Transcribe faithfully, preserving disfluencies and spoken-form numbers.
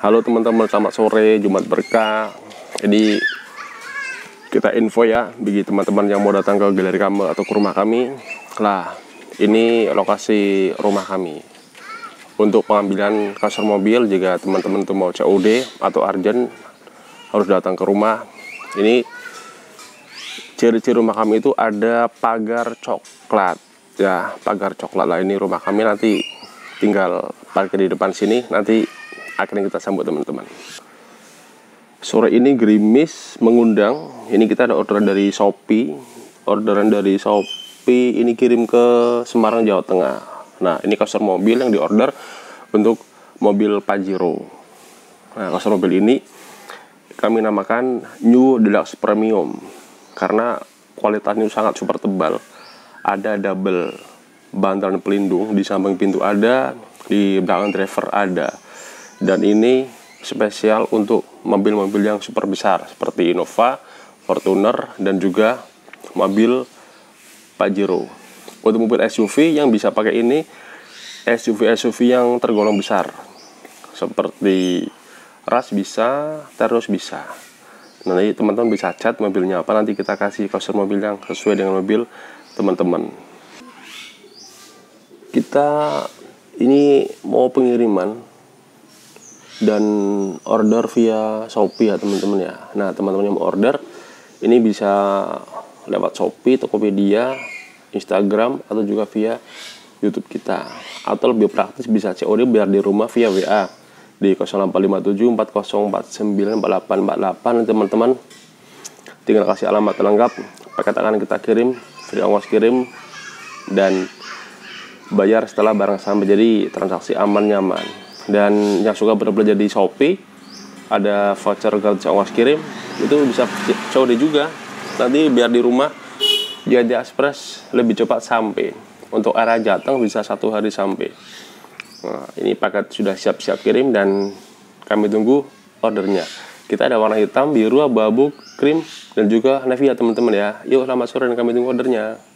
Halo teman-teman, selamat sore, Jumat berkah. Jadi kita info ya bagi teman-teman yang mau datang ke galeri kami atau ke rumah kami. Lah, ini lokasi rumah kami. Untuk pengambilan kasur mobil, jika teman-teman tuh mau C O D atau urgent, harus datang ke rumah. Ini ciri-ciri rumah kami itu ada pagar coklat. Ya, pagar coklat lah, ini rumah kami. Nanti tinggal parkir di depan sini, nanti akhirnya kita sambut teman-teman. Sore ini gerimis mengundang. Ini kita ada orderan dari Shopee. Orderan dari Shopee ini kirim ke Semarang, Jawa Tengah. Nah, ini kasur mobil yang diorder untuk mobil Pajero. Nah, kasur mobil ini kami namakan New Deluxe Premium karena kualitasnya sangat super tebal. Ada double bantalan pelindung, di samping pintu ada, di belakang driver ada. Dan ini spesial untuk mobil-mobil yang super besar seperti Innova, Fortuner, dan juga mobil Pajero. Untuk mobil S U V yang bisa pakai ini, S U V-S U V yang tergolong besar seperti Rush bisa, Terus bisa. Nanti teman-teman bisa cat mobilnya apa, nanti kita kasih kasur mobil yang sesuai dengan mobil teman-teman. Kita ini mau pengiriman dan order via Shopee ya teman-teman ya. Nah, teman-teman yang mau order ini bisa lewat Shopee, Tokopedia, Instagram, atau juga via YouTube kita. Atau lebih praktis bisa C O D biar di rumah via W A di nol delapan lima tujuh empat nol empat sembilan empat delapan empat delapan. Teman-teman tinggal kasih alamat lengkap, pakai tangan kita kirim, free ongkos kirim, dan bayar setelah barang sampai. Jadi transaksi aman nyaman. Dan yang suka berbelanja di Shopee, ada voucher gratis ongkos kirim, itu bisa C O D juga. Nanti biar di rumah J D Express lebih cepat sampai. Untuk area Jateng bisa satu hari sampai. Nah, ini paket sudah siap-siap kirim dan kami tunggu ordernya. Kita ada warna hitam, biru, abu-abu, krim, dan juga navy ya teman-teman ya. Yuk, selamat sore dan kami tunggu ordernya.